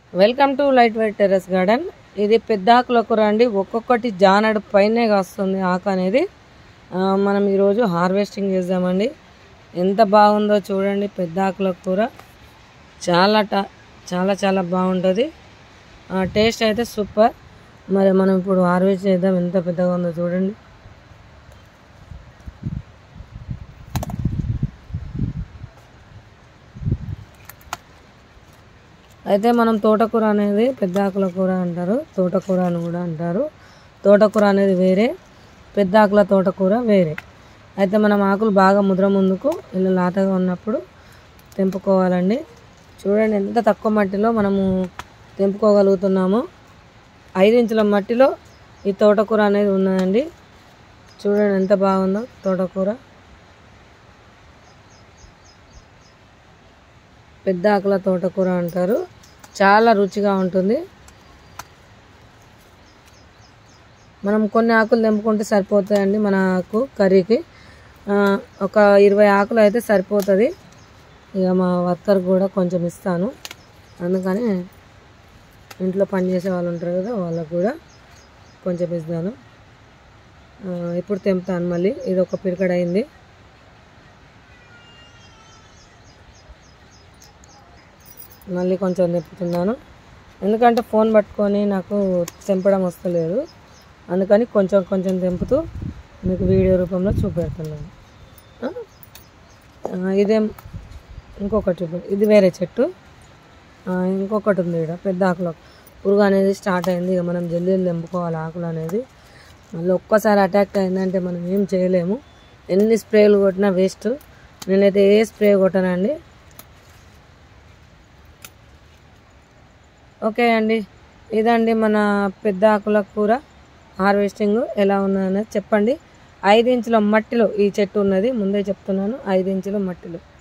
Welcome to light weight terrace garden. ఇది పెద్ద ఆకుల కూర అండి. ఒక్కొక్కటి జానడు పైనే కాస్తుంది ఆకు అనేది. మనం ఈరోజు హార్వెస్టింగ్ చేద్దామండి. ఎంత బాగుందో చూడండి. పెద్ద ఆకుల కూర చాలా చాలా బాగుంటుంది. టేస్ట్ అయితే సూపర్. మరి మనం ఇప్పుడు హార్వెస్ట్ చేద్దాం. ఎంత పెద్దగా ఉందో చూడండి. అయితే మనం తోటకూర అనేది పెద్ద ఆకుల కూర అంటారు, తోటకూర అని కూడా అంటారు. తోటకూర అనేది వేరే, పెద్ద ఆకుల తోటకూర వేరే. అయితే మనం ఆకులు బాగా ముద్ర ముందుకు ఇలా లాతగా ఉన్నప్పుడు తెంపుకోవాలండి. చూడండి ఎంత తక్కువ మట్టిలో మనము తెంపుకోగలుగుతున్నామో. 5 ఇంచుల మట్టిలో ఈ తోటకూర అనేది ఉన్నదండి. చూడండి ఎంత బాగుందో తోటకూర. పెద్ద ఆకుల తోటకూర అంటారు. చాలా రుచిగా ఉంటుంది. మనం కొన్ని ఆకులు తెంపుకుంటే సరిపోతాయండి మన ఆకు కర్రీకి. ఒక 20 ఆకులు అయితే సరిపోతుంది. ఇక మా వర్కర్ కూడా కొంచెం ఇస్తాను. అందుకని ఇంట్లో పనిచేసే వాళ్ళు ఉంటారు కదా, వాళ్ళకు కూడా కొంచెం ఇస్తాను. ఇప్పుడు తెంపుతాను మళ్ళీ. ఇది ఒక పిరికడ అయింది. మళ్ళీ కొంచెం తెంపుతున్నాను. ఎందుకంటే ఫోన్ పట్టుకొని నాకు తెంపడం వస్తలేదు. అందుకని కొంచెం తెంపుతూ మీకు వీడియో రూపంలో చూపెడుతున్నాను. ఇదేం ఇంకొకటి, ఇది వేరే చెట్టు. ఇంకొకటి ఉంది ఇక్కడ పెద్ద ఆకులో పురుగు అనేది స్టార్ట్ అయింది. ఇక మనం జల్దీ తెంపుకోవాలి ఆకులు అనేది. మళ్ళీ ఒక్కసారి అటాక్ అయిందంటే మనం ఏం చేయలేము. ఎన్ని స్ప్రేలు కొట్టినా వేస్ట్. నేనైతే ఏ స్ప్రే కొట్టానండి. ఓకే అండి, ఇదండి మన పెద్ద ఆకుల కూర హార్వెస్టింగ్ ఎలా ఉన్నదనేది చెప్పండి. 5 ఇంచుల మట్టిలో ఈ చెట్టు ఉన్నది. ముందే చెప్తున్నాను, 5 ఇంచుల మట్టిలో.